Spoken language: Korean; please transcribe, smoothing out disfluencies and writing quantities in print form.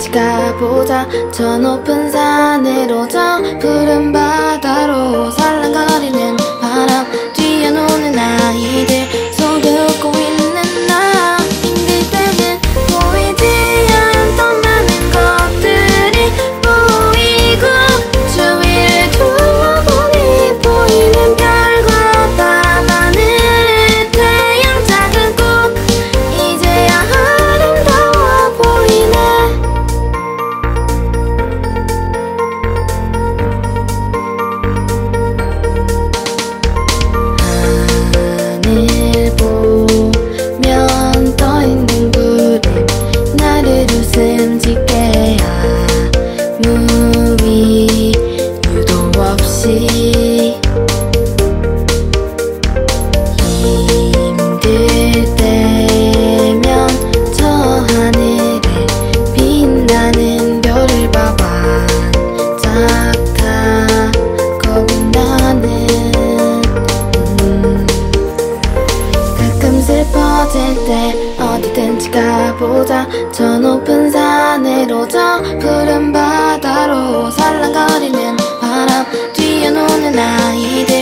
어디든지 가보자. 저 높은 산으로 저 푸른 바다로 살랑거리는 바람 뒤에 노는 아이들 속에 웃고 있는 나. 힘들 때는 보이지 않던 많은 것들이 보이고 주위를 둘러보니 보이는 별과 다 많은 태양 작은 꽃 이제야 아름다워 보이네. 하늘 보면 떠있는 구름 나를 웃음 짓게 아무리 유도 없이 힘들 때면 저 하늘에 빛나는 별을 봐. 반짝하고 빛나는 가끔 슬퍼질 때 어디든지 가보자. 저 높은 산으로 저 푸른 바다로 살랑거리는 바람 뒤에 노는 아이들